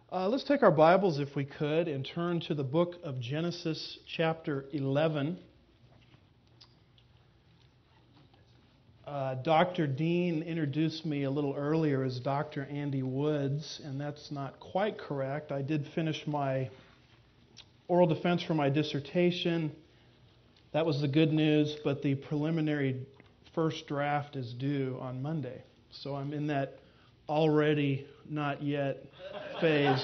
Let's take our Bibles, if we could, and turn to the book of Genesis, chapter 11. Dr. Dean introduced me a little earlier as Dr. Andy Woods, and that's not quite correct. I did finish my oral defense for my dissertation. That was the good news, but the preliminary first draft is due on Monday. So I'm in that already not yet phase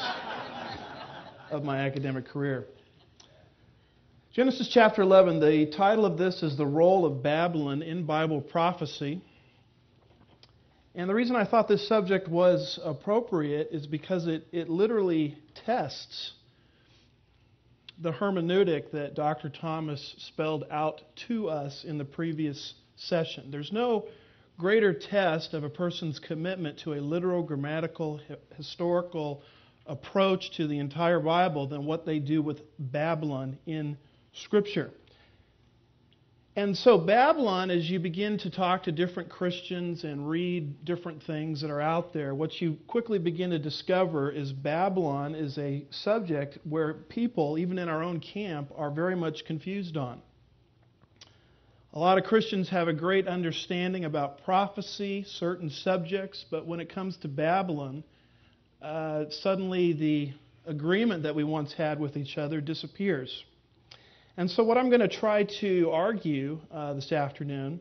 of my academic career. Genesis chapter 11, the title of this is The Role of Babylon in Bible Prophecy. And the reason I thought this subject was appropriate is because it literally tests the hermeneutic that Dr. Thomas spelled out to us in the previous session. There's no greater test of a person's commitment to a literal, grammatical, historical approach to the entire Bible than what they do with Babylon in Scripture. And so Babylon, as you begin to talk to different Christians and read different things that are out there, what you quickly begin to discover is Babylon is a subject where people, even in our own camp, are very much confused on. A lot of Christians have a great understanding about prophecy, certain subjects, but when it comes to Babylon, suddenly the agreement that we once had with each other disappears. And so what I'm going to try to argue this afternoon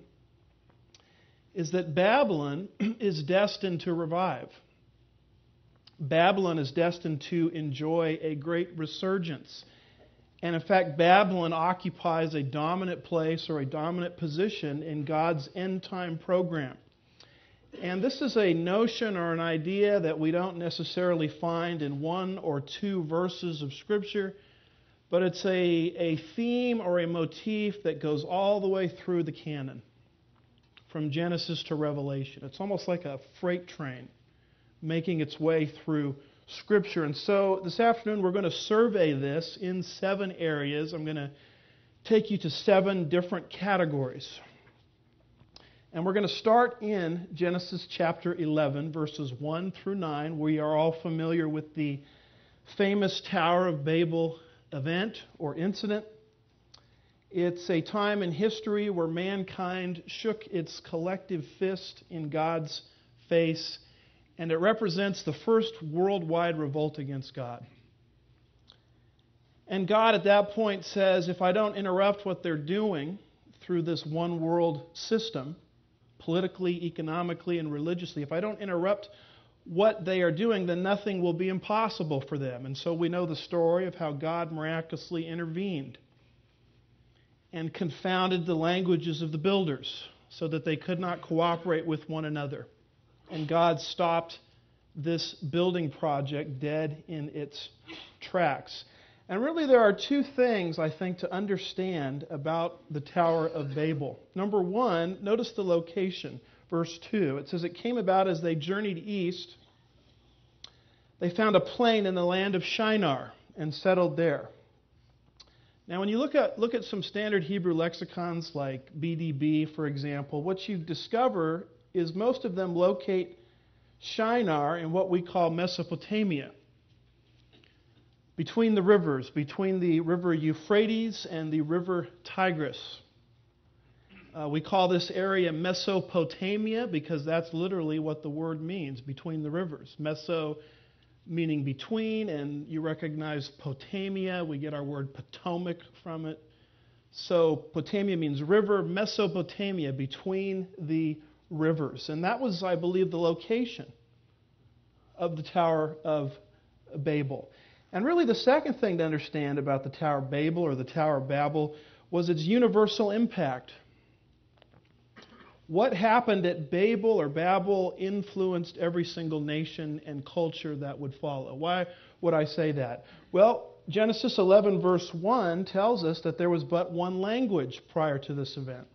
is that Babylon is destined to revive. Babylon is destined to enjoy a great resurgence. And in fact, Babylon occupies a dominant place or a dominant position in God's end-time program. And this is a notion or an idea that we don't necessarily find in one or two verses of Scripture, but it's a theme or a motif that goes all the way through the canon, from Genesis to Revelation. It's almost like a freight train making its way through Scripture. And so this afternoon we're going to survey this in 7 areas. I'm going to take you to 7 different categories. And we're going to start in Genesis chapter 11, verses 1 through 9. We are all familiar with the famous Tower of Babel event or incident. It's a time in history where mankind shook its collective fist in God's face, and it represents the first worldwide revolt against God. And God at that point says, if I don't interrupt what they're doing through this one world system, politically, economically, and religiously, if I don't interrupt what they are doing, then nothing will be impossible for them. And so we know the story of how God miraculously intervened and confounded the languages of the builders so that they could not cooperate with one another. And God stopped this building project dead in its tracks. And really there are 2 things, I think, to understand about the Tower of Babel. Number 1, notice the location. Verse 2, it says, it came about as they journeyed east, they found a plain in the land of Shinar and settled there. Now when you look at some standard Hebrew lexicons like BDB, for example, what you discover is most of them locate Shinar in what we call Mesopotamia, between the rivers, between the river Euphrates and the river Tigris. We call this area Mesopotamia because that's literally what the word means, between the rivers. Meso meaning between, and you recognize Potamia. We get our word Potomac from it. So Potamia means river, Mesopotamia, between the rivers. And that was, I believe, the location of the Tower of Babel. And really the second thing to understand about the Tower of Babel or the Tower of Babel was its universal impact. What happened at Babel or Babel influenced every single nation and culture that would follow. Why would I say that? Well, Genesis 11 verse 1 tells us that there was but one language prior to this event.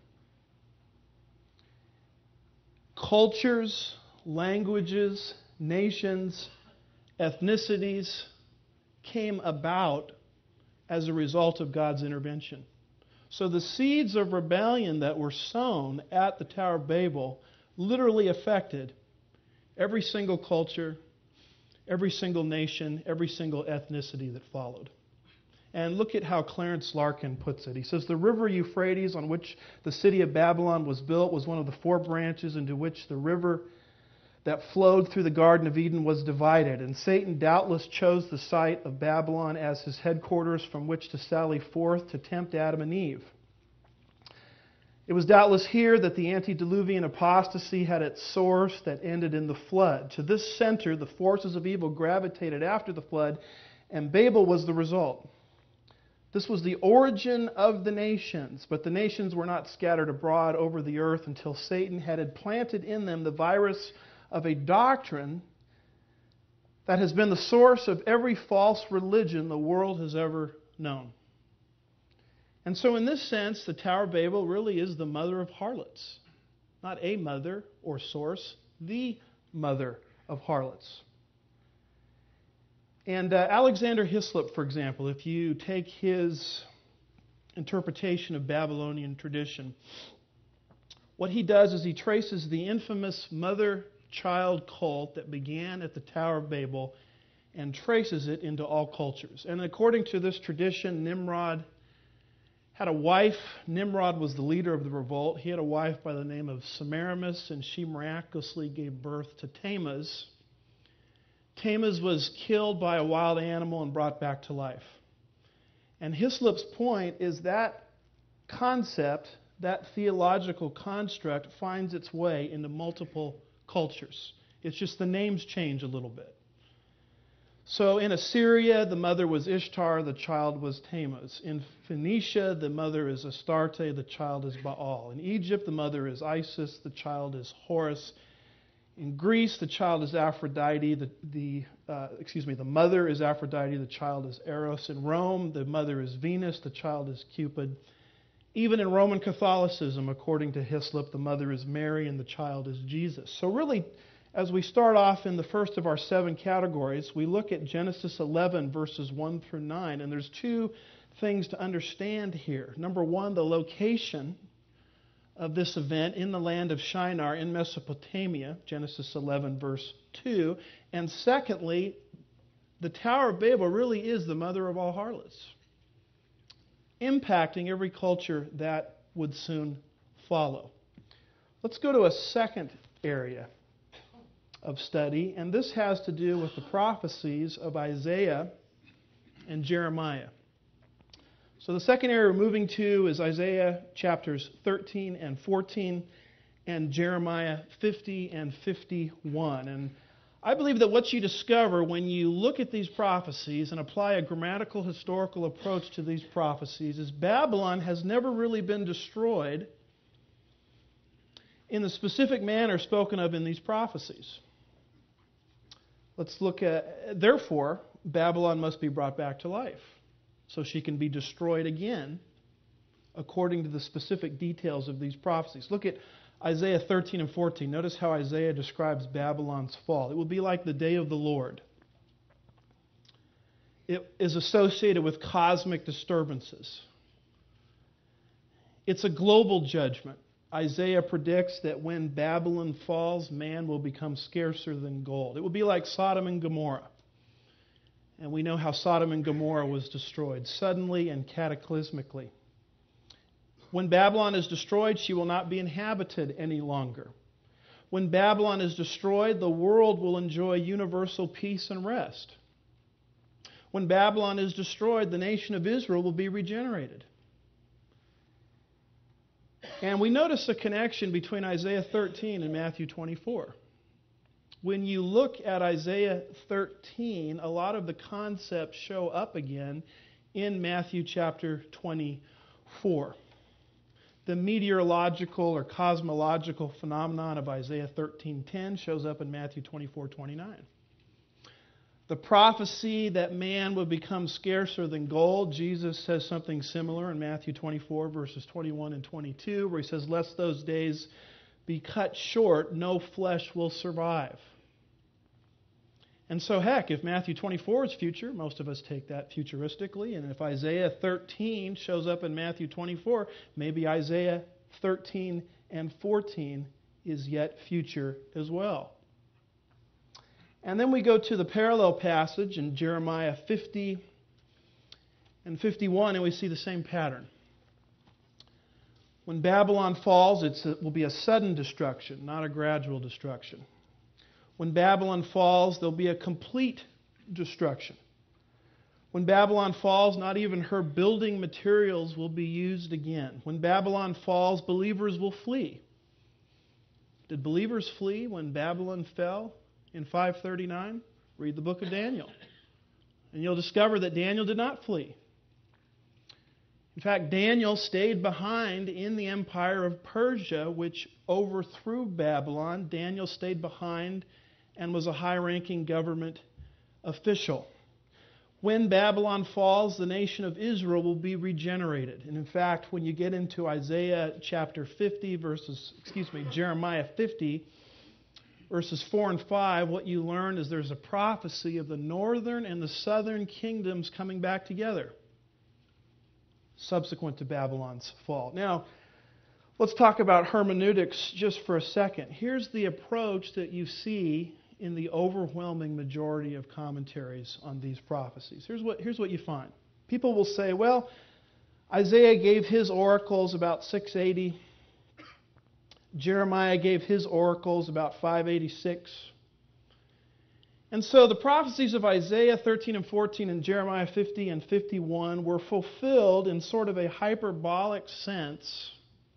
Cultures, languages, nations, ethnicities came about as a result of God's intervention. So the seeds of rebellion that were sown at the Tower of Babel literally affected every single culture, every single nation, every single ethnicity that followed. And look at how Clarence Larkin puts it. He says, the river Euphrates on which the city of Babylon was built was one of the four branches into which the river that flowed through the Garden of Eden was divided. And Satan doubtless chose the site of Babylon as his headquarters from which to sally forth to tempt Adam and Eve. It was doubtless here that the antediluvian apostasy had its source that ended in the flood. To this center, the forces of evil gravitated after the flood, and Babel was the result. This was the origin of the nations, but the nations were not scattered abroad over the earth until Satan had implanted in them the virus of a doctrine that has been the source of every false religion the world has ever known. And so in this sense, the Tower of Babel really is the mother of harlots. Not a mother or source, the mother of harlots. And Alexander Hislop, for example, if you take his interpretation of Babylonian tradition, what he does is he traces the infamous mother-child cult that began at the Tower of Babel and traces it into all cultures. And according to this tradition, Nimrod had a wife. Nimrod was the leader of the revolt. He had a wife by the name of Semiramis, and she miraculously gave birth to Tammuz. Tammuz was killed by a wild animal and brought back to life. And Hislop's point is that concept, that theological construct, finds its way into multiple cultures. It's just the names change a little bit. So in Assyria, the mother was Ishtar, the child was Tammuz. In Phoenicia, the mother is Astarte, the child is Baal. In Egypt, the mother is Isis, the child is Horus. In Greece, the child is Aphrodite. The mother is Aphrodite, the child is Eros. In Rome, the mother is Venus, the child is Cupid. Even in Roman Catholicism, according to Hislop, the mother is Mary and the child is Jesus. So really, as we start off in the first of our 7 categories, we look at Genesis 11, verses 1 through 9, and there's 2 things to understand here. Number 1, the location of this event in the land of Shinar in Mesopotamia, Genesis 11, verse 2. And secondly, the Tower of Babel really is the mother of all harlots, impacting every culture that would soon follow. Let's go to a second area of study, and this has to do with the prophecies of Isaiah and Jeremiah. So the second area we're moving to is Isaiah chapters 13 and 14 and Jeremiah 50 and 51. And I believe that what you discover when you look at these prophecies and apply a grammatical historical approach to these prophecies is Babylon has never really been destroyed in the specific manner spoken of in these prophecies. Let's look at, therefore, Babylon must be brought back to life so she can be destroyed again according to the specific details of these prophecies. Look at Isaiah 13 and 14. Notice how Isaiah describes Babylon's fall. It will be like the day of the Lord. It is associated with cosmic disturbances. It's a global judgment. Isaiah predicts that when Babylon falls, man will become scarcer than gold. It will be like Sodom and Gomorrah. And we know how Sodom and Gomorrah was destroyed, suddenly and cataclysmically. When Babylon is destroyed, she will not be inhabited any longer. When Babylon is destroyed, the world will enjoy universal peace and rest. When Babylon is destroyed, the nation of Israel will be regenerated. And we notice a connection between Isaiah 13 and Matthew 24. When you look at Isaiah 13, a lot of the concepts show up again in Matthew chapter 24. The meteorological or cosmological phenomenon of Isaiah 13:10 shows up in Matthew 24:29. The prophecy that man would become scarcer than gold, Jesus says something similar in Matthew 24, verses 21 and 22, where he says, "Lest those days be cut short, no flesh will survive." And so, heck, if Matthew 24 is future, most of us take that futuristically, and if Isaiah 13 shows up in Matthew 24, maybe Isaiah 13 and 14 is yet future as well. And then we go to the parallel passage in Jeremiah 50 and 51, and we see the same pattern. When Babylon falls, it will be a sudden destruction, not a gradual destruction. When Babylon falls, there'll be a complete destruction. When Babylon falls, not even her building materials will be used again. When Babylon falls, believers will flee. Did believers flee when Babylon fell in 539? Read the book of Daniel. And you'll discover that Daniel did not flee. In fact, Daniel stayed behind in the empire of Persia, which overthrew Babylon. Daniel stayed behind and was a high-ranking government official. When Babylon falls, the nation of Israel will be regenerated. And in fact, when you get into Jeremiah 50, verses 4 and 5, what you learn is there's a prophecy of the northern and the southern kingdoms coming back together, subsequent to Babylon's fall. Now, let's talk about hermeneutics just for a second. Here's the approach that you see in the overwhelming majority of commentaries on these prophecies. Here's what you find. People will say, well, Isaiah gave his oracles about 680. Jeremiah gave his oracles about 586. And so the prophecies of Isaiah 13 and 14 and Jeremiah 50 and 51 were fulfilled in sort of a hyperbolic sense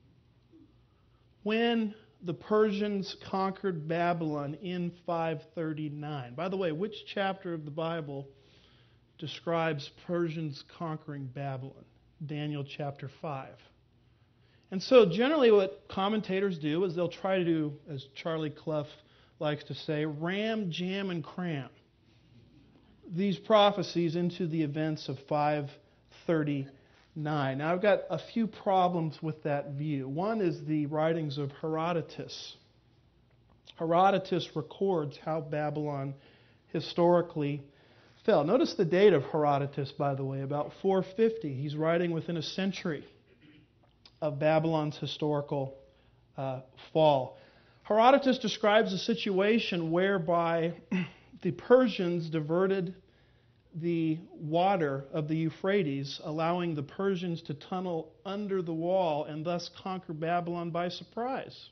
when the Persians conquered Babylon in 539. By the way, which chapter of the Bible describes Persians conquering Babylon? Daniel chapter 5. And so generally what commentators do is they'll try to do, as Charlie Clough likes to say, ram, jam, and cram these prophecies into the events of 539. Now, I've got a few problems with that view. One is the writings of Herodotus. Herodotus records how Babylon historically fell. Notice the date of Herodotus, by the way, about 450. He's writing within a century of Babylon's historical fall. Herodotus describes a situation whereby the Persians diverted the water of the Euphrates, allowing the Persians to tunnel under the wall and thus conquer Babylon by surprise.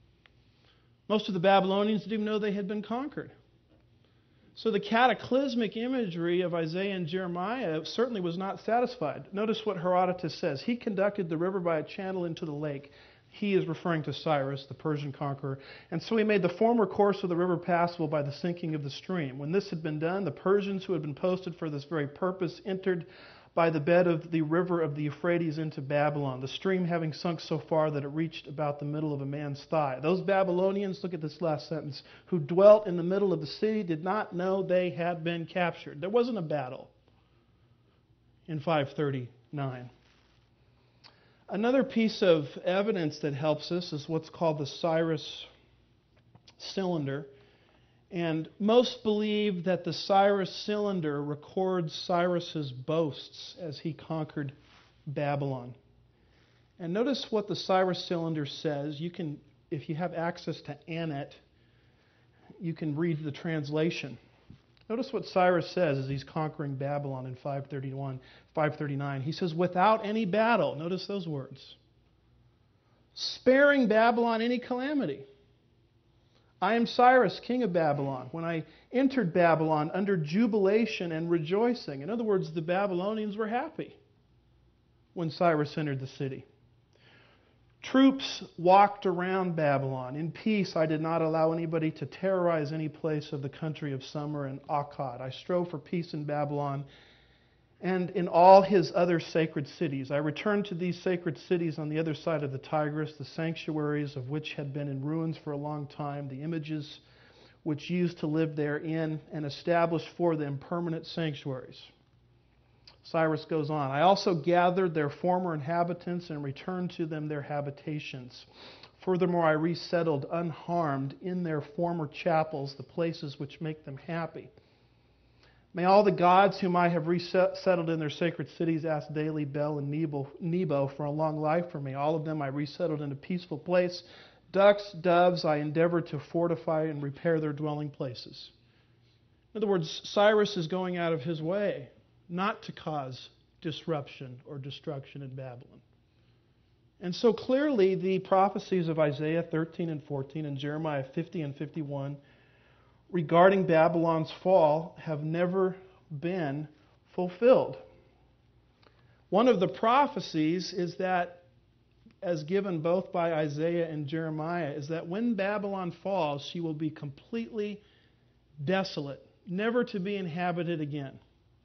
Most of the Babylonians didn't even know they had been conquered. So the cataclysmic imagery of Isaiah and Jeremiah certainly was not satisfied. Notice what Herodotus says. He conducted the river by a channel into the lake. He is referring to Cyrus, the Persian conqueror. And so he made the former course of the river passable by the sinking of the stream. When this had been done, the Persians who had been posted for this very purpose entered by the bed of the river of the Euphrates into Babylon, the stream having sunk so far that it reached about the middle of a man's thigh. Those Babylonians, look at this last sentence, who dwelt in the middle of the city did not know they had been captured. There wasn't a battle in 539. Another piece of evidence that helps us is what's called the Cyrus cylinder. And most believe that the Cyrus cylinder records Cyrus's boasts as he conquered Babylon. And notice what the Cyrus cylinder says. You can, if you have access to Anet, you can read the translation. Notice what Cyrus says as he's conquering Babylon in 539. He says, without any battle, notice those words, sparing Babylon any calamity. I am Cyrus, king of Babylon, when I entered Babylon under jubilation and rejoicing. In other words, the Babylonians were happy when Cyrus entered the city. Troops walked around Babylon. In peace, I did not allow anybody to terrorize any place of the country of summer and Akkad. I strove for peace in Babylon and in all his other sacred cities. I returned to these sacred cities on the other side of the Tigris, the sanctuaries of which had been in ruins for a long time, the images which used to live therein, and established for them permanent sanctuaries. Cyrus goes on, I also gathered their former inhabitants and returned to them their habitations. Furthermore, I resettled unharmed in their former chapels the places which make them happy. May all the gods whom I have resettled in their sacred cities ask daily Bel and Nebo for a long life for me. All of them I resettled in a peaceful place. Ducks, doves, I endeavored to fortify and repair their dwelling places. In other words, Cyrus is going out of his way not to cause disruption or destruction in Babylon. And so clearly the prophecies of Isaiah 13 and 14 and Jeremiah 50 and 51 regarding Babylon's fall have never been fulfilled. One of the prophecies is that, as given both by Isaiah and Jeremiah, is that when Babylon falls, she will be completely desolate, never to be inhabited again.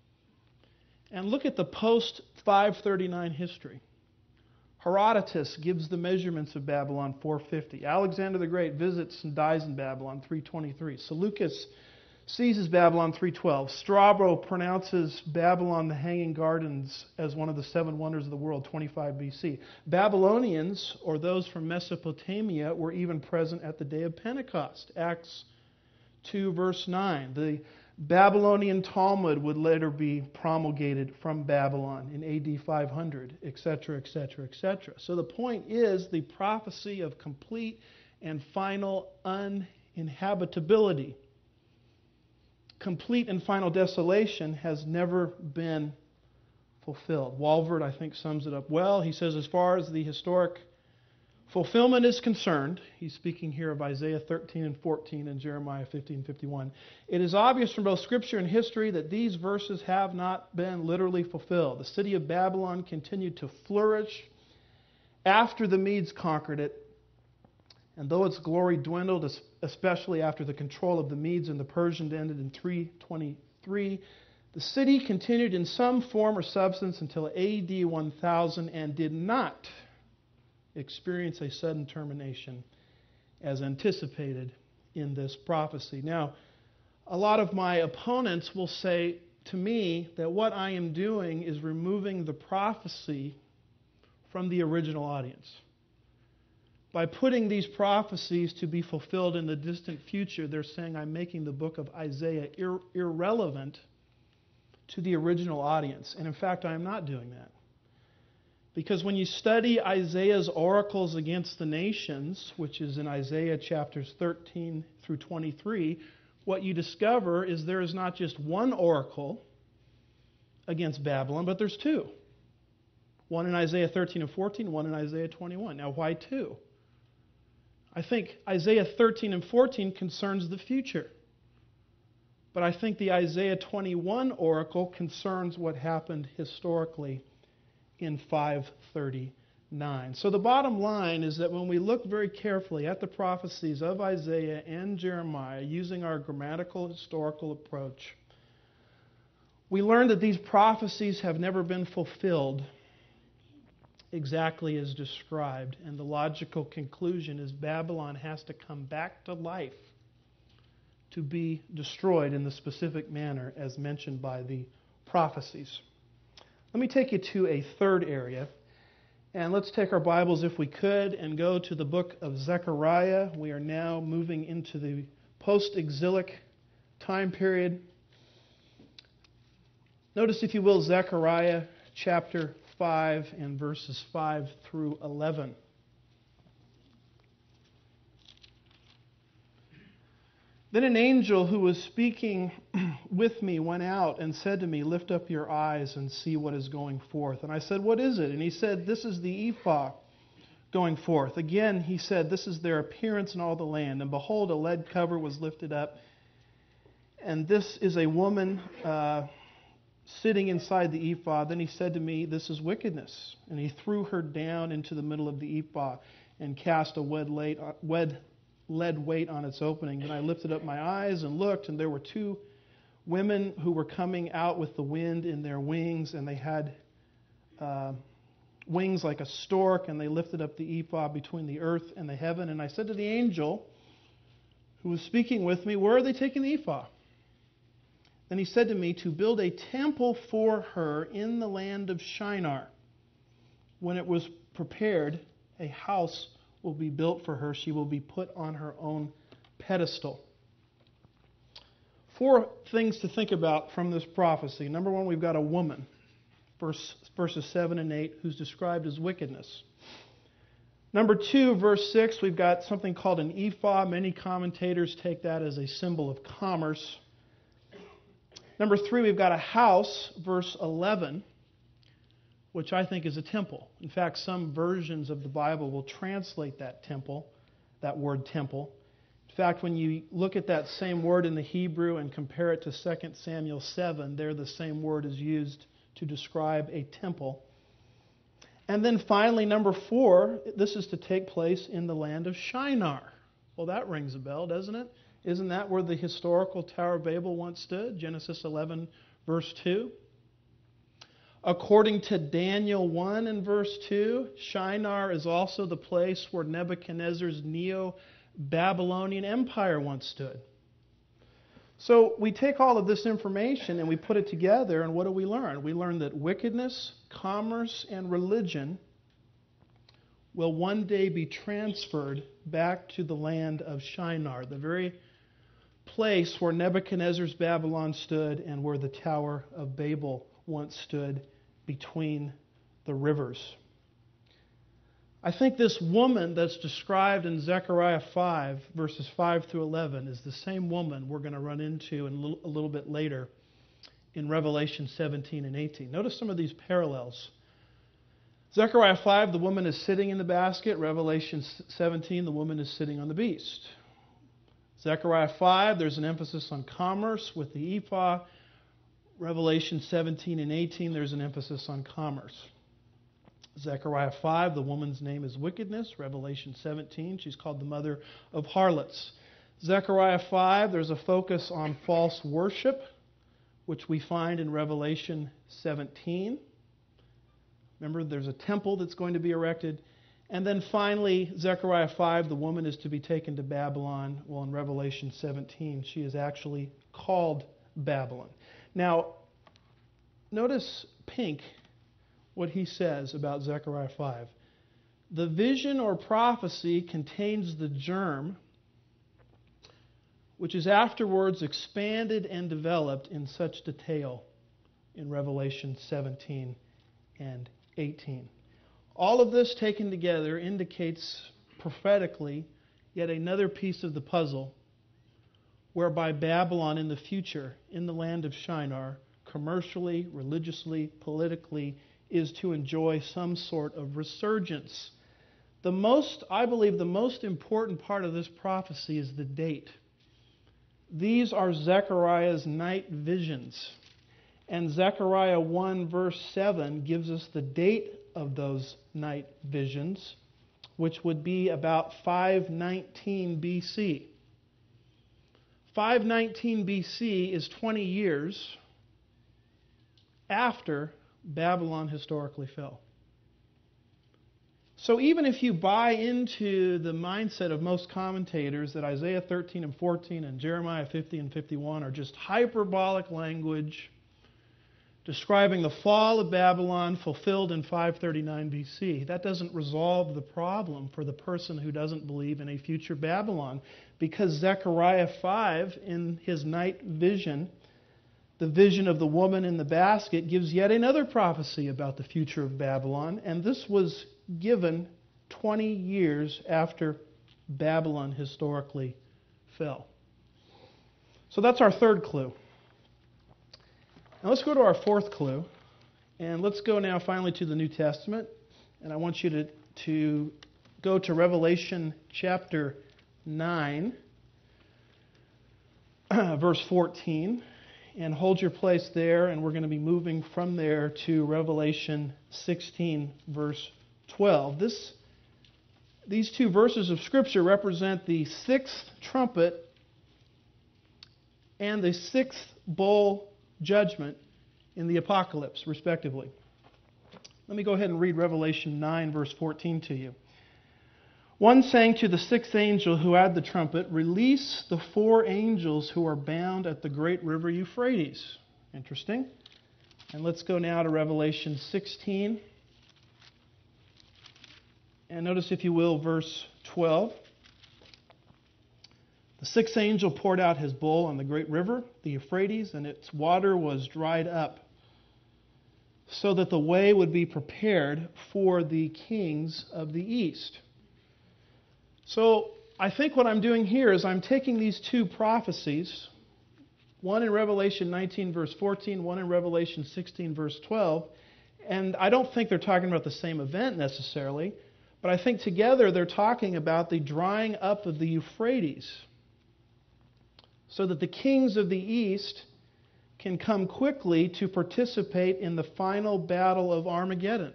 And look at the post-539 history. Herodotus gives the measurements of Babylon 450. Alexander the Great visits and dies in Babylon 323. Seleucus seizes Babylon 312. Strabo pronounces Babylon the Hanging Gardens as one of the seven wonders of the world 25 BC. Babylonians, or those from Mesopotamia, were even present at the day of Pentecost. Acts 2 verse 9. The Babylonian Talmud would later be promulgated from Babylon in AD 500, etc., etc., etc. So the point is the prophecy of complete and final uninhabitability, complete and final desolation has never been fulfilled. Walvoord, I think, sums it up well. He says, as far as the historic fulfillment is concerned, he's speaking here of Isaiah 13 and 14 and Jeremiah 50 and 51, it is obvious from both Scripture and history that these verses have not been literally fulfilled. The city of Babylon continued to flourish after the Medes conquered it, and though its glory dwindled, especially after the control of the Medes and the Persians ended in 323, the city continued in some form or substance until AD 1000 and did not experience a sudden termination as anticipated in this prophecy. Now, a lot of my opponents will say to me that what I am doing is removing the prophecy from the original audience. By putting these prophecies to be fulfilled in the distant future, they're saying I'm making the book of Isaiah irrelevant to the original audience. And in fact, I am not doing that. Because when you study Isaiah's oracles against the nations, which is in Isaiah chapters 13 through 23, what you discover is there is not just one oracle against Babylon, but there's two. One in Isaiah 13 and 14, one in Isaiah 21. Now, why two? I think Isaiah 13 and 14 concerns the future. But I think the Isaiah 21 oracle concerns what happened historically in 539. So the bottom line is that when we look very carefully at the prophecies of Isaiah and Jeremiah using our grammatical historical approach, we learn that these prophecies have never been fulfilled exactly as described. And the logical conclusion is Babylon has to come back to life to be destroyed in the specific manner as mentioned by the prophecies. Let me take you to a third area, and let's take our Bibles, if we could, and go to the book of Zechariah. We are now moving into the post-exilic time period. Notice, if you will, Zechariah chapter 5 and verses 5 through 11. Then an angel who was speaking with me went out and said to me, "Lift up your eyes and see what is going forth." And I said, "What is it?" And he said, "This is the ephah going forth." Again, he said, "This is their appearance in all the land. And behold, a lead cover was lifted up. And this is a woman sitting inside the ephah." Then he said to me, "This is wickedness." And he threw her down into the middle of the ephah and cast a lead weight on its opening. Then I lifted up my eyes and looked, and there were two women who were coming out with the wind in their wings, and they had wings like a stork, and they lifted up the ephah between the earth and the heaven. And I said to the angel who was speaking with me, "Where are they taking the ephah?" Then he said to me, "To build a temple for her in the land of Shinar. When it was prepared, a house will be built for her. She will be put on her own pedestal." Four things to think about from this prophecy. Number one, we've got a woman, verses 7 and 8, who's described as wickedness. Number two, verse 6, we've got something called an ephah. Many commentators take that as a symbol of commerce. Number 3, we've got a house, verse 11, which I think is a temple. In fact, some versions of the Bible will translate that temple, that word temple. In fact, when you look at that same word in the Hebrew and compare it to 2 Samuel 7, there the same word is used to describe a temple. And then finally, number 4, this is to take place in the land of Shinar. Well, that rings a bell, doesn't it? Isn't that where the historical Tower of Babel once stood? Genesis 11, verse 2. According to Daniel 1 and verse 2, Shinar is also the place where Nebuchadnezzar's Neo-Babylonian Empire once stood. So we take all of this information and we put it together, and what do we learn? We learn that wickedness, commerce, and religion will one day be transferred back to the land of Shinar, the very place where Nebuchadnezzar's Babylon stood and where the Tower of Babel once stood between the rivers. I think this woman that's described in Zechariah 5, verses 5 through 11, is the same woman we're going to run into a little bit later in Revelation 17 and 18. Notice some of these parallels. Zechariah 5, the woman is sitting in the basket. Revelation 17, the woman is sitting on the beast. Zechariah 5, there's an emphasis on commerce with the ephah. Revelation 17 and 18, there's an emphasis on commerce. Zechariah 5, the woman's name is wickedness. Revelation 17, she's called the mother of harlots. Zechariah 5, there's a focus on false worship, which we find in Revelation 17. Remember, there's a temple that's going to be erected. And then finally, Zechariah 5, the woman is to be taken to Babylon. Well, in Revelation 17, she is actually called Babylon. Now, notice Pink, what he says about Zechariah 5. The vision or prophecy contains the germ, which is afterwards expanded and developed in such detail in Revelation 17 and 18. All of this taken together indicates prophetically yet another piece of the puzzle whereby Babylon in the future, in the land of Shinar, commercially, religiously, politically, is to enjoy some sort of resurgence. I believe the most important part of this prophecy is the date. These are Zechariah's night visions. And Zechariah 1 verse 7 gives us the date of those night visions, which would be about 519 BC. 519 BC is 20 years after Babylon historically fell. So even if you buy into the mindset of most commentators that Isaiah 13 and 14 and Jeremiah 50 and 51 are just hyperbolic language describing the fall of Babylon fulfilled in 539 BC, that doesn't resolve the problem for the person who doesn't believe in a future Babylon, because Zechariah 5, in his night vision, the vision of the woman in the basket, gives yet another prophecy about the future of Babylon, and this was given 20 years after Babylon historically fell. So that's our third clue. Now let's go to our fourth clue, and let's go now finally to the New Testament, and I want you to go to Revelation chapter 9, verse 14, and hold your place there, and we're going to be moving from there to Revelation 16, verse 12. These two verses of Scripture represent the sixth trumpet and the sixth bowl judgment in the apocalypse, respectively. Let me go ahead and read Revelation 9, verse 14 to you. One sang to the sixth angel who had the trumpet, "Release the four angels who are bound at the great river Euphrates." Interesting. And let's go now to Revelation 16. And notice, if you will, verse 12. The sixth angel poured out his bowl on the great river, the Euphrates, and its water was dried up, so that the way would be prepared for the kings of the east. So I think what I'm doing here is I'm taking these two prophecies, one in Revelation 19, verse 14, one in Revelation 16, verse 12. And I don't think they're talking about the same event necessarily, but I think together they're talking about the drying up of the Euphrates, so that the kings of the east can come quickly to participate in the final battle of Armageddon,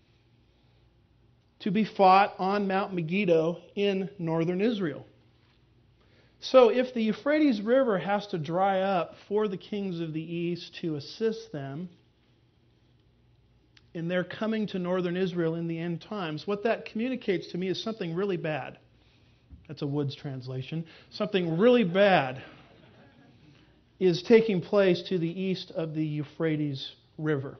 to be fought on Mount Megiddo in northern Israel. So if the Euphrates River has to dry up for the kings of the east to assist them in their coming to northern Israel in the end times, what that communicates to me is something really bad. That's a Woods translation. Something really bad is taking place to the east of the Euphrates River.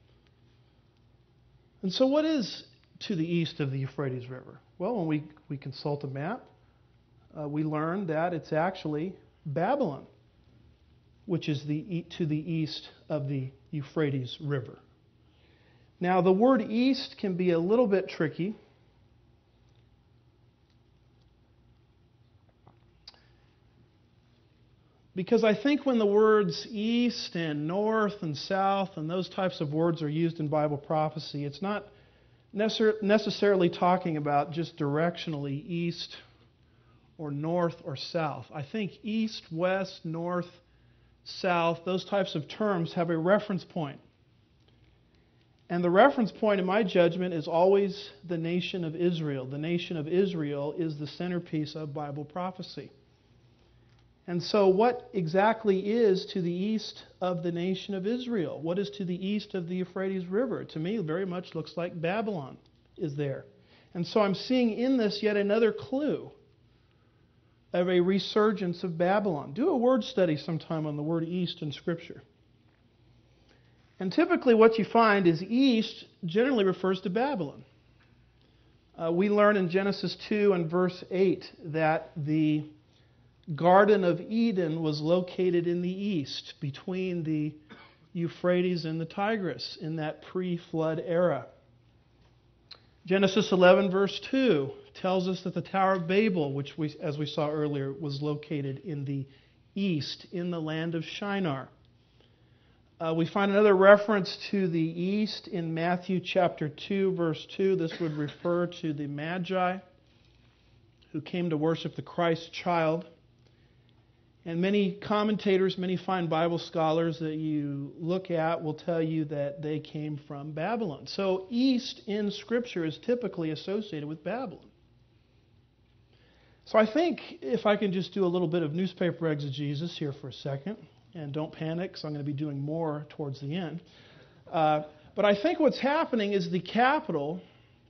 And so what is to the east of the Euphrates River? Well, when we consult a map, we learn that it's actually Babylon, which is to the east of the Euphrates River. Now, the word east can be a little bit tricky. Because I think when the words east and north and south and those types of words are used in Bible prophecy, it's not necessarily talking about just directionally east or north or south. I think east, west, north, south, those types of terms have a reference point. And the reference point, in my judgment, is always the nation of Israel. The nation of Israel is the centerpiece of Bible prophecy. And so what exactly is to the east of the nation of Israel? What is to the east of the Euphrates River? To me, it very much looks like Babylon is there. And so I'm seeing in this yet another clue of a resurgence of Babylon. Do a word study sometime on the word east in Scripture. And typically what you find is east generally refers to Babylon. We learn in Genesis 2 and verse 8 that the Garden of Eden was located in the east between the Euphrates and the Tigris in that pre-flood era. Genesis 11 verse 2 tells us that the Tower of Babel, which as we saw earlier, was located in the east in the land of Shinar. We find another reference to the east in Matthew chapter 2 verse 2. This would refer to the Magi who came to worship the Christ child. And many commentators, many fine Bible scholars that you look at will tell you that they came from Babylon. So east in Scripture is typically associated with Babylon. So I think if I can just do a little bit of newspaper exegesis here for a second, and don't panic, because I'm going to be doing more towards the end. But I think what's happening is the capital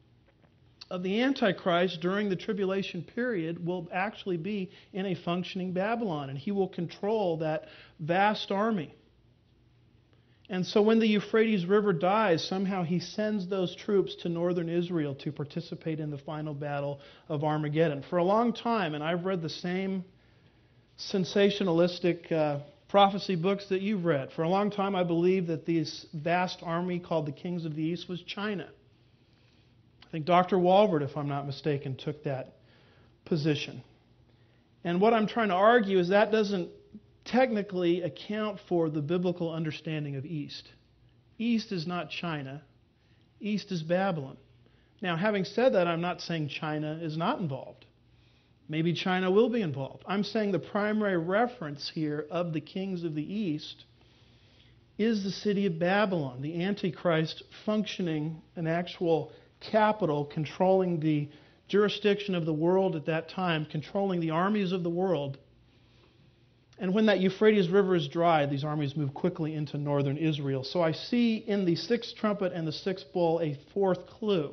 of the Antichrist during the tribulation period will actually be in a functioning Babylon, and he will control that vast army. And so when the Euphrates River dies, somehow he sends those troops to northern Israel to participate in the final battle of Armageddon. For a long time, and I've read the same sensationalistic prophecy books that you've read. For a long time, I believed that this vast army called the Kings of the East was China. I think Dr. Walvoord, if I'm not mistaken, took that position. And what I'm trying to argue is that doesn't technically account for the biblical understanding of East. East is not China. East is Babylon. Now, having said that, I'm not saying China is not involved. Maybe China will be involved. I'm saying the primary reference here of the kings of the East is the city of Babylon, the Antichrist functioning an actual capital, controlling the jurisdiction of the world at that time, controlling the armies of the world. And when that Euphrates River is dry, these armies move quickly into northern Israel. So I see in the sixth trumpet and the sixth bowl a fourth clue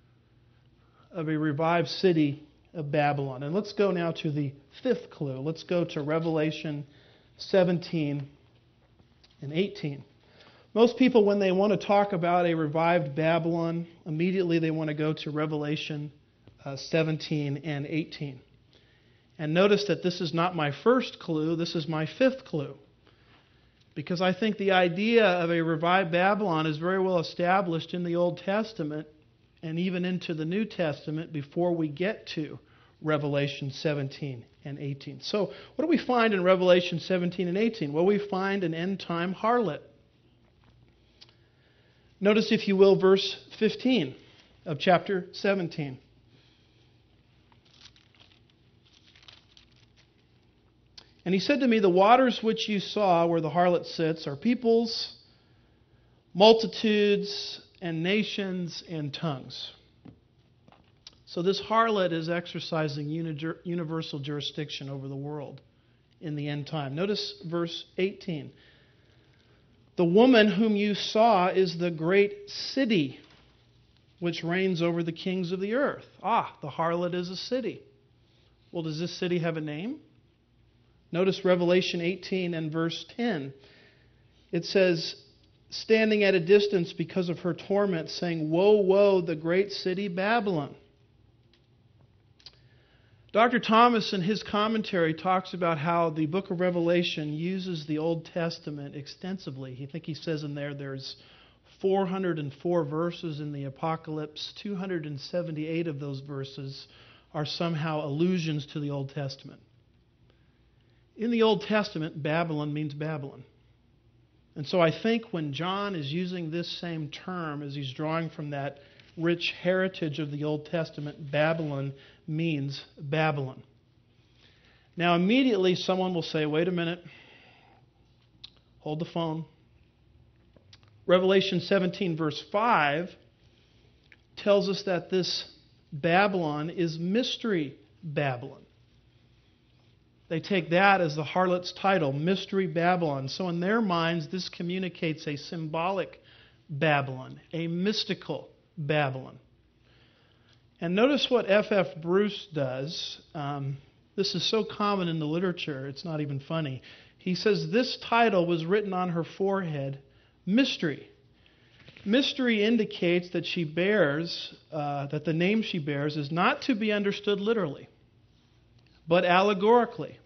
of a revived city of Babylon. And let's go now to the fifth clue. Let's go to Revelation 17 and 18. Most people, when they want to talk about a revived Babylon, immediately they want to go to Revelation 17 and 18. And notice that this is not my first clue, this is my fifth clue. Because I think the idea of a revived Babylon is very well established in the Old Testament and even into the New Testament before we get to Revelation 17 and 18. So what do we find in Revelation 17 and 18? Well, we find an end-time harlot. Notice, if you will, verse 15 of chapter 17. And he said to me, the waters which you saw where the harlot sits are peoples, multitudes, and nations, and tongues. So this harlot is exercising universal jurisdiction over the world in the end time. Notice verse 18. The woman whom you saw is the great city which reigns over the kings of the earth. The harlot is a city. Well, does this city have a name? Notice Revelation 18 and verse 10. It says, standing at a distance because of her torment, saying, woe, woe, the great city Babylon. Dr. Thomas, in his commentary, talks about how the book of Revelation uses the Old Testament extensively. I think he says in there's 404 verses in the Apocalypse. 278 of those verses are somehow allusions to the Old Testament. In the Old Testament, Babylon means Babylon. And so I think when John is using this same term as he's drawing from that rich heritage of the Old Testament, Babylon means Babylon. Now immediately someone will say, wait a minute, hold the phone. Revelation 17 verse 5 tells us that this Babylon is Mystery Babylon. They take that as the harlot's title, Mystery Babylon. So in their minds, this communicates a symbolic Babylon, a mystical Babylon. And notice what F.F. Bruce does. This is so common in the literature, it's not even funny. He says this title was written on her forehead, Mystery. Mystery indicates that she bears, that the name she bears is not to be understood literally, but allegorically.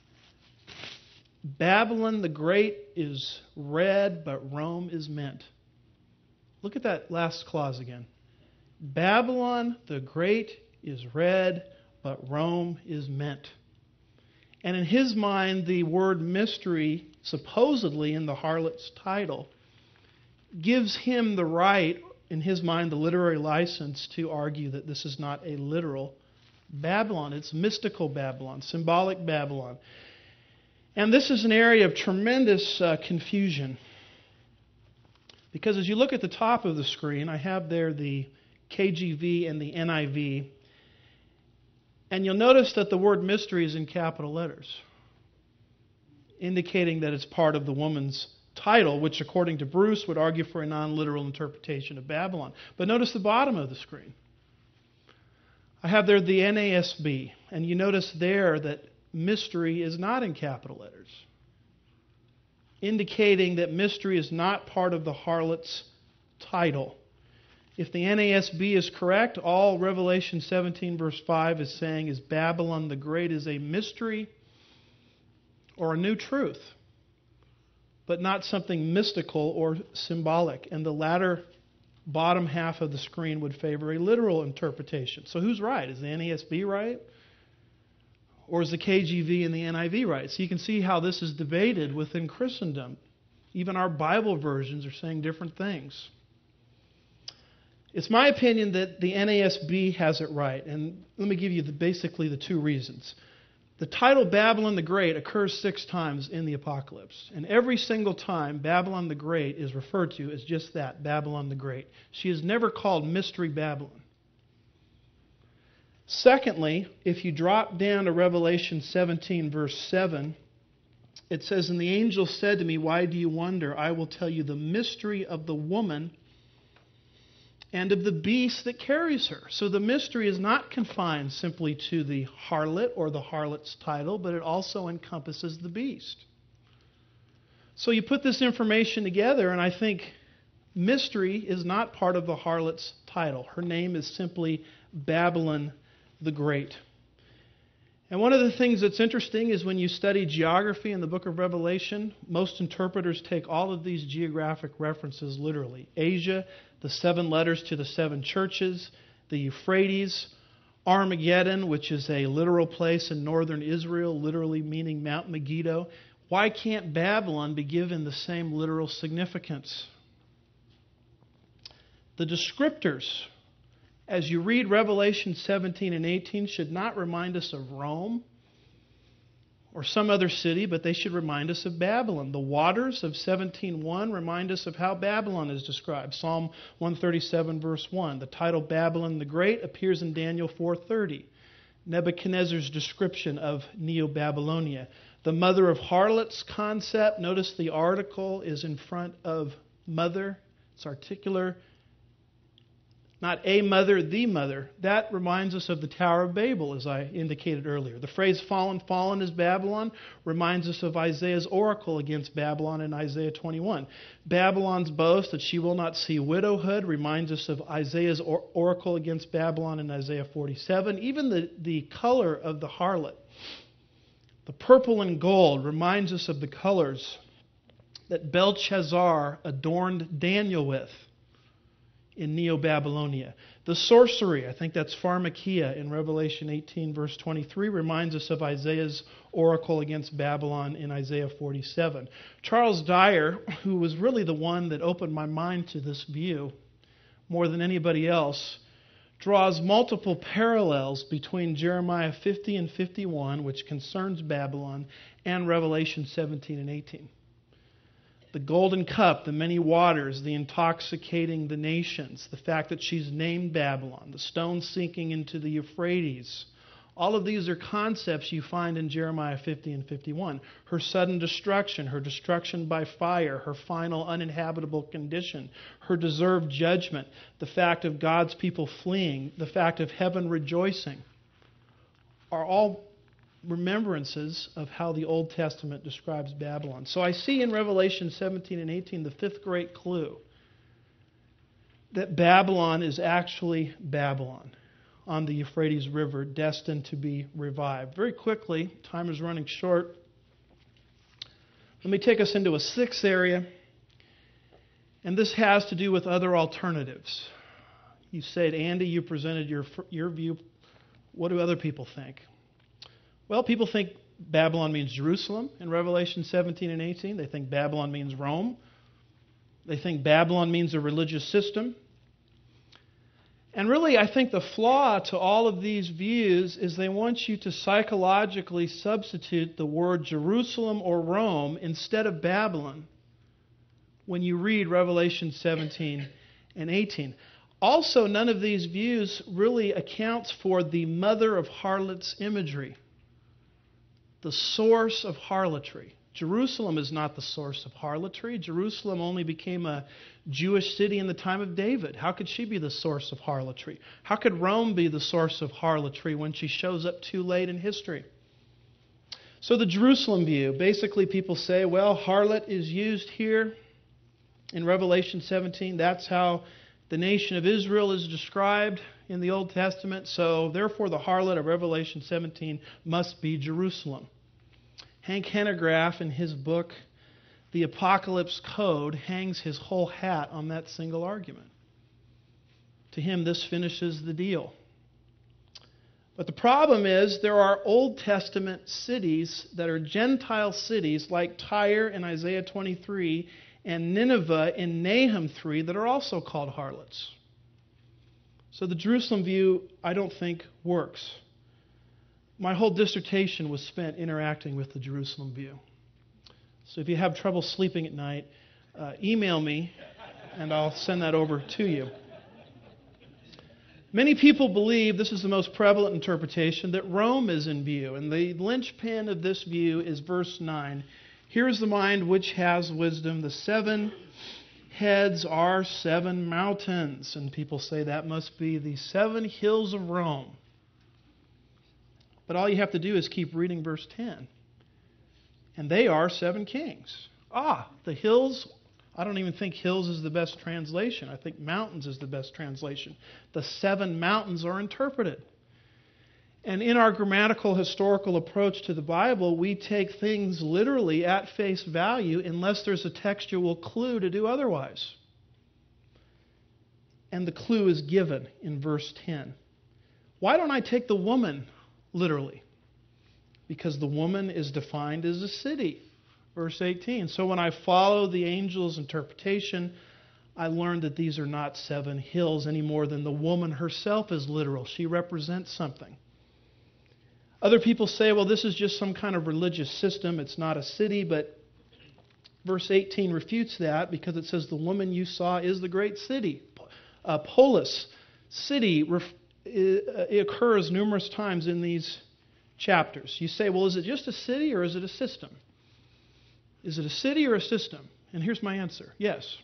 Babylon the Great is read, but Rome is meant. Look at that last clause again. Babylon the Great is read, but Rome is meant. And in his mind, the word mystery, supposedly in the harlot's title, gives him the right, in his mind, the literary license to argue that this is not a literal Babylon. It's mystical Babylon, symbolic Babylon. And this is an area of tremendous confusion. Because as you look at the top of the screen, I have there the KJV and the NIV. And you'll notice that the word mystery is in capital letters, indicating that it's part of the woman's title, which according to Bruce would argue for a non-literal interpretation of Babylon. But notice the bottom of the screen. I have there the NASB, and you notice there that mystery is not in capital letters, indicating that mystery is not part of the harlot's title. If the NASB is correct, all Revelation 17 verse 5 is saying is Babylon the Great is a mystery or a new truth, but not something mystical or symbolic. And the latter bottom half of the screen would favor a literal interpretation. So who's right? Is the NASB right? Or is the KJV and the NIV right? So you can see how this is debated within Christendom. Even our Bible versions are saying different things. It's my opinion that the NASB has it right. And let me give you basically the two reasons. The title Babylon the Great occurs 6 times in the Apocalypse. And every single time, Babylon the Great is referred to as just that, Babylon the Great. She is never called Mystery Babylon. Secondly, if you drop down to Revelation 17, verse 7, it says, and the angel said to me, why do you wonder? I will tell you the mystery of the woman and of the beast that carries her. So the mystery is not confined simply to the harlot or the harlot's title, but it also encompasses the beast. So you put this information together, and I think mystery is not part of the harlot's title. Her name is simply Babylon the Great. And one of the things that's interesting is when you study geography in the book of Revelation, most interpreters take all of these geographic references literally. Asia, the 7 letters to the 7 churches, the Euphrates, Armageddon, which is a literal place in northern Israel, literally meaning Mount Megiddo. Why can't Babylon be given the same literal significance? The descriptors, as you read Revelation 17 and 18, should not remind us of Rome or some other city, but they should remind us of Babylon. The waters of 17:1 remind us of how Babylon is described. Psalm 137, verse 1. The title Babylon the Great appears in Daniel 4:30. Nebuchadnezzar's description of Neo-Babylonia. The mother of harlots concept, notice the article is in front of mother. It's articular. Not a mother, the mother. That reminds us of the Tower of Babel, as I indicated earlier. The phrase fallen, fallen is Babylon reminds us of Isaiah's oracle against Babylon in Isaiah 21. Babylon's boast that she will not see widowhood reminds us of Isaiah's oracle against Babylon in Isaiah 47. Even the color of the harlot, the purple and gold, reminds us of the colors that Belshazzar adorned Daniel with in Neo-Babylonia. The sorcery, I think that's pharmakia in Revelation 18, verse 23, reminds us of Isaiah's oracle against Babylon in Isaiah 47. Charles Dyer, who was really the one that opened my mind to this view more than anybody else, draws multiple parallels between Jeremiah 50 and 51, which concerns Babylon, and Revelation 17 and 18. The golden cup, the many waters, the intoxicating the nations, the fact that she's named Babylon, the stone sinking into the Euphrates. All of these are concepts you find in Jeremiah 50 and 51. Her sudden destruction, her destruction by fire, her final uninhabitable condition, her deserved judgment, the fact of God's people fleeing, the fact of heaven rejoicing, are all remembrances of how the Old Testament describes Babylon. So I see in Revelation 17 and 18 the fifth great clue that Babylon is actually Babylon on the Euphrates River, destined to be revived. Very quickly, time is running short. Let me take us into a sixth area, and this has to do with other alternatives. You said, Andy, you presented your view. What do other people think? Well, people think Babylon means Jerusalem in Revelation 17 and 18. They think Babylon means Rome. They think Babylon means a religious system. And really, I think the flaw to all of these views is they want you to psychologically substitute the word Jerusalem or Rome instead of Babylon when you read Revelation 17 and 18. Also, none of these views really accounts for the mother of harlots imagery, the source of harlotry. Jerusalem is not the source of harlotry. Jerusalem only became a Jewish city in the time of David. How could she be the source of harlotry? How could Rome be the source of harlotry when she shows up too late in history? So the Jerusalem view, basically people say, well, harlot is used here in Revelation 17. That's how the nation of Israel is described in the Old Testament. So therefore the harlot of Revelation 17 must be Jerusalem. Hank Hanegraaff, in his book, The Apocalypse Code, hangs his whole hat on that single argument. To him, this finishes the deal. But the problem is there are Old Testament cities that are Gentile cities like Tyre in Isaiah 23 and Nineveh in Nahum 3 that are also called harlots. So the Jerusalem view, I don't think, works. My whole dissertation was spent interacting with the Jerusalem view. So if you have trouble sleeping at night, email me and I'll send that over to you. Many people believe, this is the most prevalent interpretation, that Rome is in view. And the linchpin of this view is verse 9. Here is the mind which has wisdom. The 7 heads are 7 mountains. And people say that must be the 7 hills of Rome. But all you have to do is keep reading verse 10. And they are 7 kings. The hills, I don't even think hills is the best translation. I think mountains is the best translation. The 7 mountains are interpreted. And in our grammatical historical approach to the Bible, we take things literally at face value unless there's a textual clue to do otherwise. And the clue is given in verse 10. Why don't I take the woman literally? Because the woman is defined as a city. Verse 18. So when I follow the angel's interpretation, I learned that these are not 7 hills any more than the woman herself is literal. She represents something. Other people say, well, this is just some kind of religious system. It's not a city, but verse 18 refutes that because it says the woman you saw is the great city. Polis, city, it occurs numerous times in these chapters. You say, well, is it just a city or is it a system? Is it a city or a system? And here's my answer. Yes.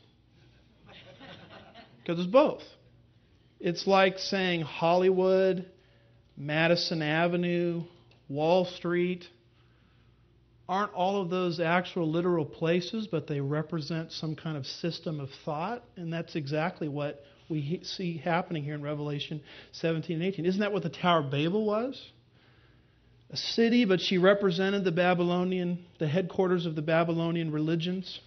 Because it's both. It's like saying Hollywood, Madison Avenue, Wall Street. Aren't all of those actual literal places, but they represent some kind of system of thought? And that's exactly what we see happening here in Revelation 17 and 18. Isn't that what the Tower of Babel was? A city, but she represented the headquarters of the Babylonian religions.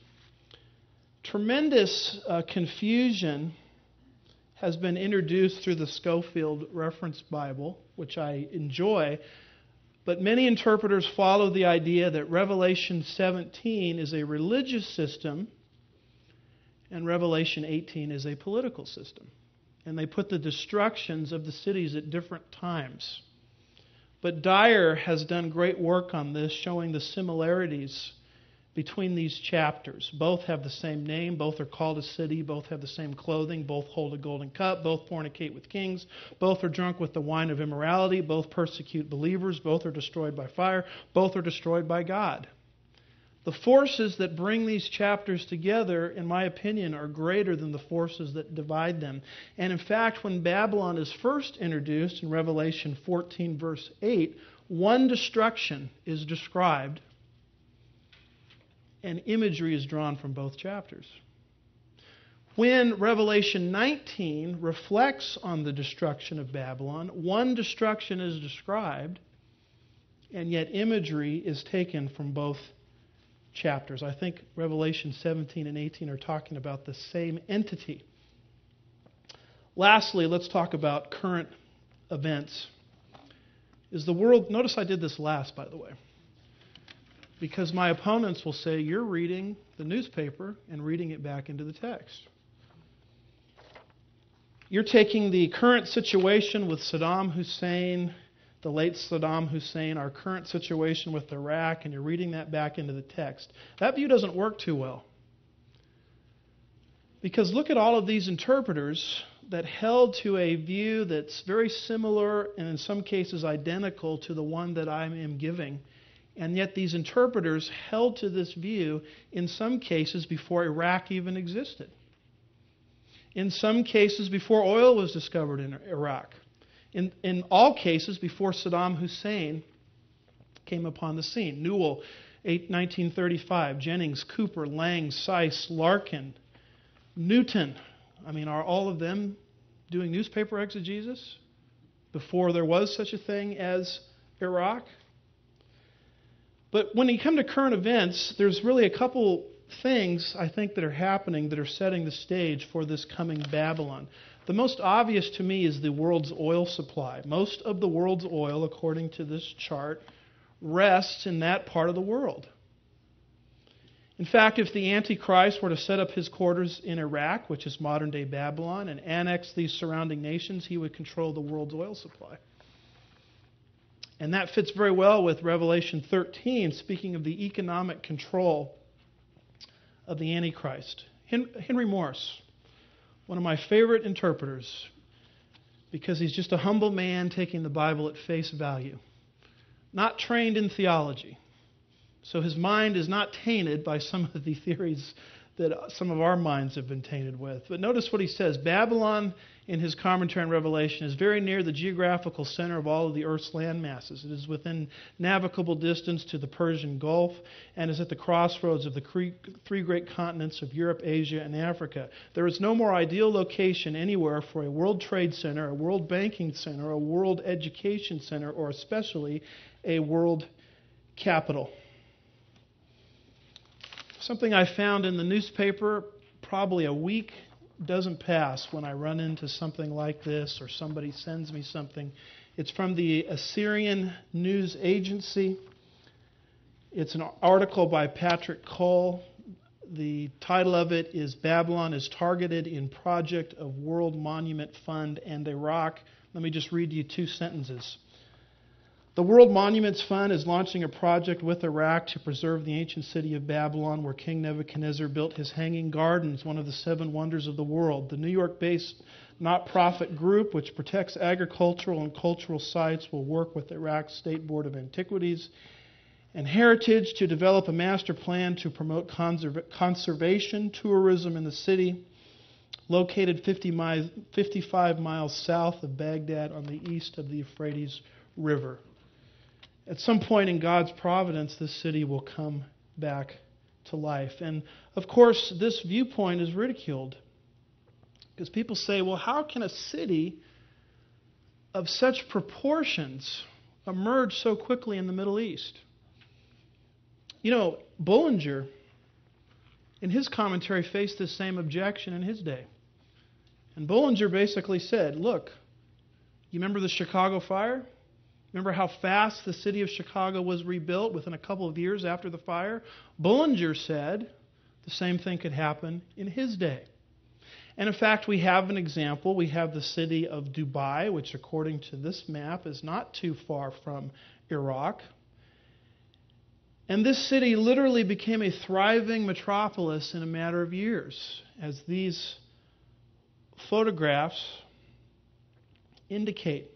Tremendous confusion has been introduced through the Scofield Reference Bible, which I enjoy. But many interpreters follow the idea that Revelation 17 is a religious system and Revelation 18 is a political system. And they put the destructions of the cities at different times. But Dyer has done great work on this, showing the similarities between these chapters. Both have the same name, both are called a city, both have the same clothing, both hold a golden cup, both fornicate with kings, both are drunk with the wine of immorality, both persecute believers, both are destroyed by fire, both are destroyed by God. The forces that bring these chapters together, in my opinion, are greater than the forces that divide them. And in fact, when Babylon is first introduced in Revelation 14, verse 8, one destruction is described, and imagery is drawn from both chapters. When Revelation 19 reflects on the destruction of Babylon, one destruction is described, and yet imagery is taken from both chapters. I think Revelation 17 and 18 are talking about the same entity. Lastly, let's talk about current events. Is the world, notice I did this last, by the way, because my opponents will say, you're reading the newspaper and reading it back into the text. You're taking the current situation with Saddam Hussein, the late Saddam Hussein, our current situation with Iraq, and you're reading that back into the text. That view doesn't work too well. Because look at all of these interpreters that held to a view that's very similar and in some cases identical to the one that I am giving. And yet these interpreters held to this view in some cases before Iraq even existed. In some cases before oil was discovered in Iraq. In all cases before Saddam Hussein came upon the scene. Newell, 1935, Jennings, Cooper, Lang, Seiss, Larkin, Newton. Are all of them doing newspaper exegesis before there was such a thing as Iraq? But when you come to current events, there's really a couple things, I think, that are happening that are setting the stage for this coming Babylon. The most obvious to me is the world's oil supply. Most of the world's oil, according to this chart, rests in that part of the world. In fact, if the Antichrist were to set up his quarters in Iraq, which is modern-day Babylon, and annex these surrounding nations, he would control the world's oil supply. And that fits very well with Revelation 13, speaking of the economic control of the Antichrist. Henry Morris, one of my favorite interpreters, because he's just a humble man taking the Bible at face value, not trained in theology. So his mind is not tainted by some of the theories that some of our minds have been tainted with. But notice what he says. Babylon, in his commentary on Revelation, is very near the geographical center of all of the earth's land masses. It is within navigable distance to the Persian Gulf and is at the crossroads of the three great continents of Europe, Asia, and Africa. There is no more ideal location anywhere for a world trade center, a world banking center, a world education center, or especially a world capital. Something I found in the newspaper, probably a week doesn't pass when I run into something like this or somebody sends me something It's from the Assyrian News Agency. It's an article by Patrick Cole. The title of it is Babylon is Targeted in Project of World Monument Fund and Iraq. Let me just read you 2 sentences. The World Monuments Fund is launching a project with Iraq to preserve the ancient city of Babylon, where King Nebuchadnezzar built his Hanging Gardens, one of the 7 wonders of the world. The New York-based not-profit group, which protects agricultural and cultural sites, will work with Iraq's State Board of Antiquities and Heritage to develop a master plan to promote conservation tourism in the city, located 55 miles south of Baghdad on the east of the Euphrates River. At some point in God's providence, this city will come back to life. And, of course, this viewpoint is ridiculed because people say, well, how can a city of such proportions emerge so quickly in the Middle East? You know, Bullinger, in his commentary, faced this same objection in his day. And Bullinger basically said, look, you remember the Chicago fire? Remember how fast the city of Chicago was rebuilt within a couple of years after the fire? Bullinger said the same thing could happen in his day. And in fact, we have an example. We have the city of Dubai, which according to this map is not too far from Iraq. And this city literally became a thriving metropolis in a matter of years, as these photographs indicate.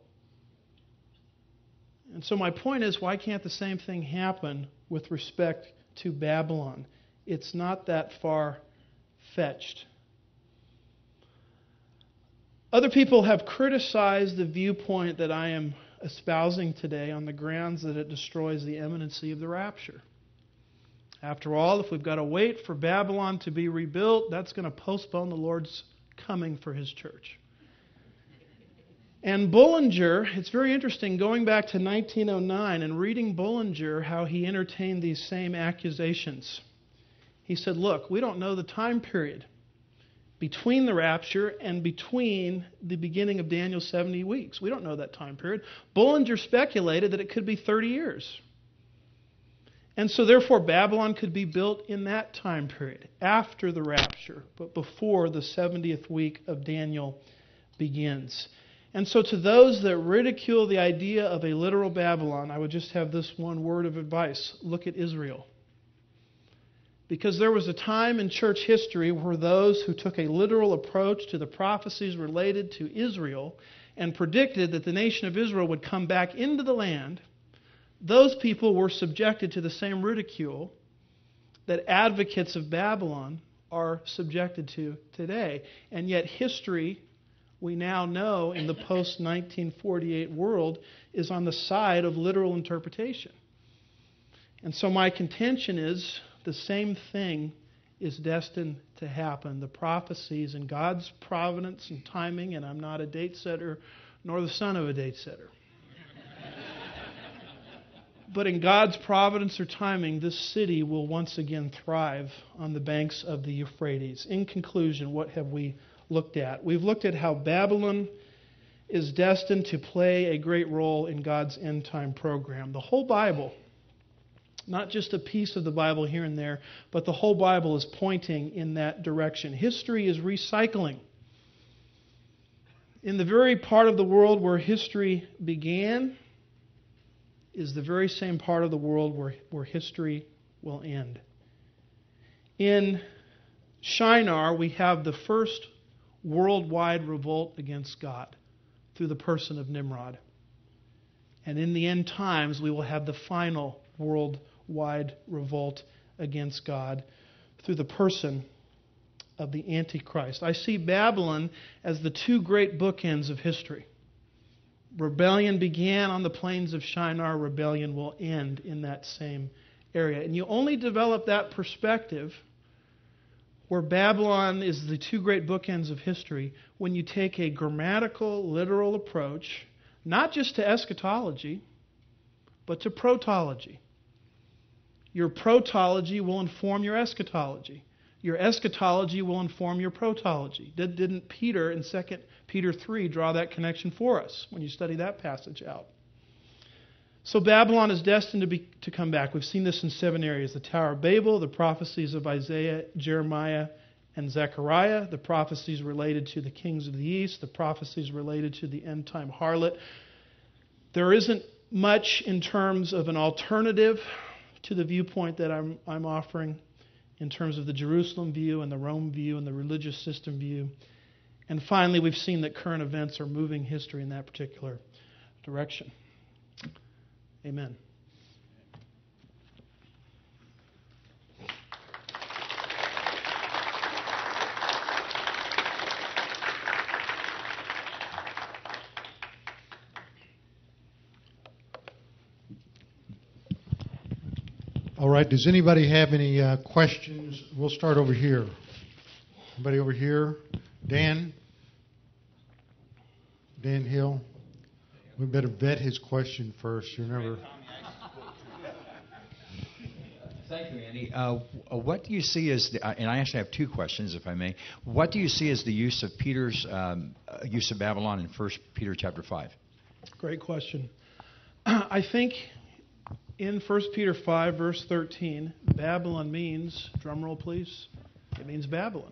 And so my point is, why can't the same thing happen with respect to Babylon? It's not that far-fetched. Other people have criticized the viewpoint that I am espousing today on the grounds that it destroys the imminency of the rapture. After all, if we've got to wait for Babylon to be rebuilt, that's going to postpone the Lord's coming for His church. And Bullinger, it's very interesting, going back to 1909 and reading Bullinger, how he entertained these same accusations. He said, look, we don't know the time period between the rapture and between the beginning of Daniel's 70 weeks. We don't know that time period. Bullinger speculated that it could be 30 years. And so therefore Babylon could be built in that time period, after the rapture, but before the 70th week of Daniel begins. And so to those that ridicule the idea of a literal Babylon, I would just have this one word of advice. Look at Israel. Because there was a time in church history where those who took a literal approach to the prophecies related to Israel and predicted that the nation of Israel would come back into the land, those people were subjected to the same ridicule that advocates of Babylon are subjected to today. And yet history, we now know in the post-1948 world, is on the side of literal interpretation. And so my contention is the same thing is destined to happen. The prophecies in God's providence and timing, and I'm not a date setter nor the son of a date setter. But in God's providence or timing, this city will once again thrive on the banks of the Euphrates. In conclusion, what have we looked at? We've looked at how Babylon is destined to play a great role in God's end time program. The whole Bible, not just a piece of the Bible here and there, but the whole Bible is pointing in that direction. History is recycling. In the very part of the world where history began is the very same part of the world where history will end. In Shinar, we have the first worldwide revolt against God through the person of Nimrod. And in the end times, we will have the final worldwide revolt against God through the person of the Antichrist. I see Babylon as the two great bookends of history. Rebellion began on the plains of Shinar. Rebellion will end in that same area. And you only develop that perspective where Babylon is the two great bookends of history when you take a grammatical, literal approach, not just to eschatology, but to protology. Your protology will inform your eschatology. Your eschatology will inform your protology. Didn't Peter in 2 Peter 3 draw that connection for us when you study that passage out? So Babylon is destined to come back. We've seen this in 7 areas: the Tower of Babel, the prophecies of Isaiah, Jeremiah, and Zechariah, the prophecies related to the kings of the east, the prophecies related to the end-time harlot. There isn't much in terms of an alternative to the viewpoint that I'm offering in terms of the Jerusalem view and the Rome view and the religious system view. And finally, we've seen that current events are moving history in that particular direction. Amen. All right, does anybody have any questions? We'll start over here. Anybody over here? Dan? Dan Hill? We better vet his question first. You never. Thank you, Andy. What do you see as and I actually have 2 questions, if I may. What do you see as the use of Peter's use of Babylon in 1 Peter chapter 5? Great question. I think in 1 Peter 5, verse 13, Babylon means, drum roll please, it means Babylon.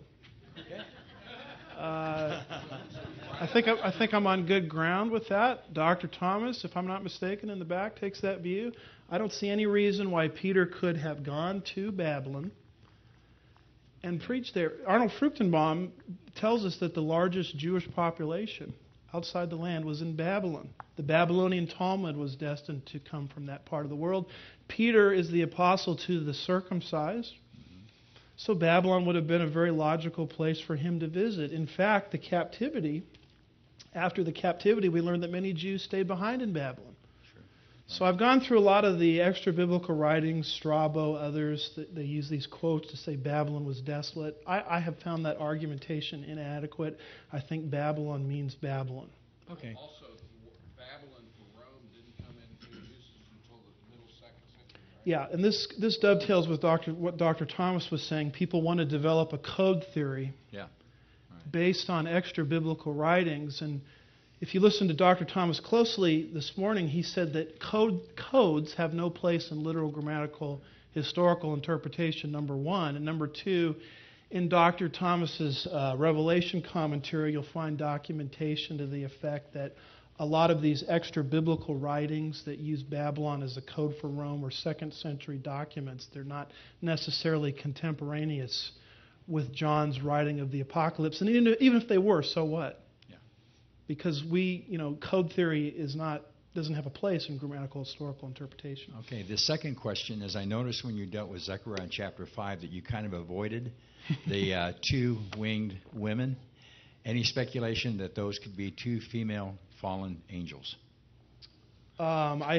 I think I'm on good ground with that. Dr. Thomas, if I'm not mistaken, in the back takes that view. I don't see any reason why Peter could have gone to Babylon and preached there. Arnold Fruchtenbaum tells us that the largest Jewish population outside the land was in Babylon. The Babylonian Talmud was destined to come from that part of the world. Peter is the apostle to the circumcised. So Babylon would have been a very logical place for him to visit. In fact, after the captivity, we learned that many Jews stayed behind in Babylon. Sure. So I've gone through a lot of the extra-biblical writings, Strabo, others, they use these quotes to say Babylon was desolate. I have found that argumentation inadequate. I think Babylon means Babylon. Okay. Also, Babylon for Rome didn't come into usage until the middle 2nd century, right? Yeah, and this dovetails with what Dr. Thomas was saying. People want to develop a code theory based on extra-biblical writings. And if you listen to Dr. Thomas closely this morning, he said that codes have no place in literal, grammatical, historical interpretation, number one. And number two, in Dr. Thomas's Revelation commentary, you'll find documentation to the effect that a lot of these extra-biblical writings that use Babylon as a code for Rome are 2nd century documents. They're not necessarily contemporaneous with John's writing of the Apocalypse. And even if they were, so what? Yeah. Because code theory doesn't have a place in grammatical historical interpretation. Okay, the second question is, I noticed when you dealt with Zechariah in chapter 5 that you kind of avoided the 2 winged women. Any speculation that those could be 2 female fallen angels? I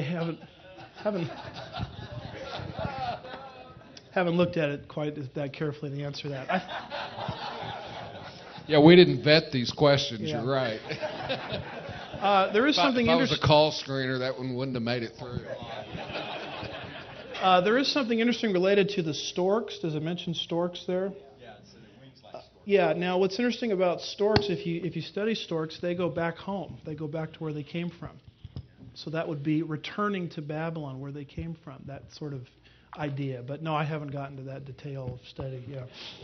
haven't looked at it quite that carefully to answer that. Yeah, we didn't vet these questions. Yeah. You're right. There is something interesting. If I was a call screener, that one wouldn't have made it through. There is something interesting related to the storks. Does it mention storks there? Yeah, it said it wings like storks. Yeah. Now, what's interesting about storks, if you study storks, they go back home. They go back to where they came from. So that would be returning to Babylon, where they came from. That sort of idea. But no, I haven't gotten to that detail of study. Yeah.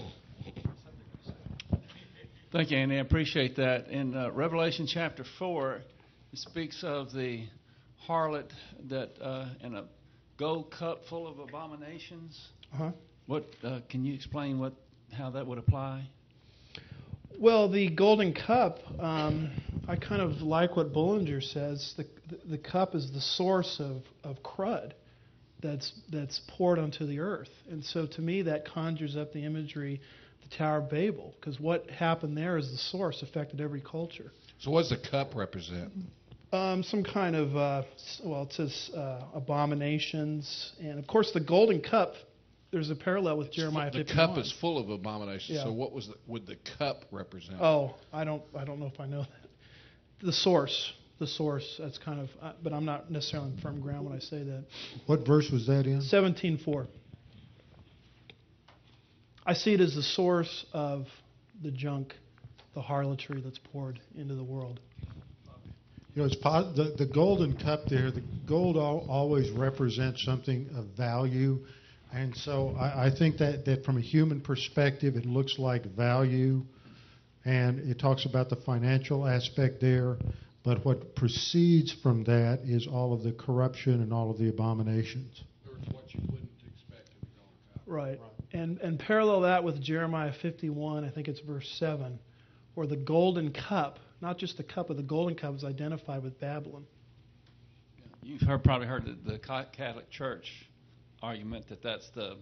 Thank you, Andy. I appreciate that. In Revelation chapter 4, it speaks of the harlot that in a gold cup full of abominations. Uh-huh. What can you explain how that would apply? Well, the golden cup, I kind of like what Bullinger says. The cup is the source of crud that's poured onto the earth. And so to me that conjures up the imagery, the Tower of Babel, because what happened there is the source affected every culture. So what does the cup represent? Some kind of, it says abominations. And of course the golden cup, there's a parallel with Jeremiah 51. The cup is full of abominations. Yeah. So what would the cup represent? Oh, I don't know if I know that. The source, that's kind of, but I'm not necessarily on firm ground when I say that. What verse was that in? 17:4. I see it as the source of the junk, the harlotry that's poured into the world. You know, the golden cup there, the gold always represents something of value. And so I think that from a human perspective, it looks like value. And it talks about the financial aspect there. But what proceeds from that is all of the corruption and all of the abominations. Or it's what you wouldn't expect in the golden cup. Right. And parallel that with Jeremiah 51, I think it's verse 7, where the golden cup, not just the cup, but the golden cup is identified with Babylon. You've probably heard the Catholic Church argument that's the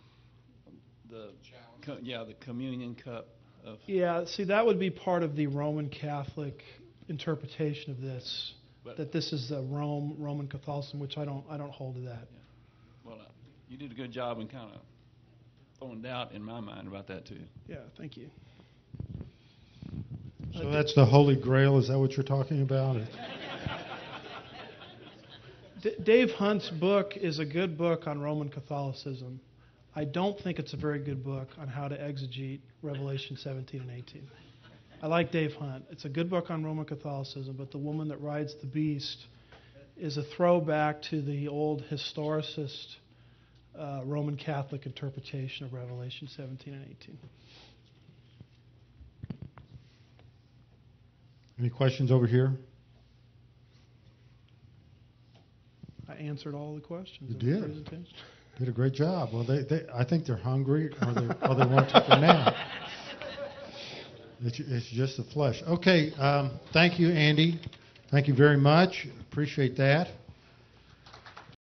communion cup of. Yeah, see, that would be part of the Roman Catholic interpretation of this, that this is the Roman Catholicism, which I don't hold to that. Yeah. Well, you did a good job in kind of throwing doubt in my mind about that too. Yeah, thank you. So that's the Holy Grail. Is that what you're talking about? Dave Hunt's book is a good book on Roman Catholicism. I don't think it's a very good book on how to exegete Revelation 17 and 18. I like Dave Hunt. It's a good book on Roman Catholicism, but The Woman That Rides the Beast is a throwback to the old historicist Roman Catholic interpretation of Revelation 17 and 18. Any questions over here? I answered all the questions You in the did. presentation. Did a great job. Well, I think they're hungry or they want to take a nap. It's just the flesh. Okay, thank you, Andy. Thank you very much. Appreciate that.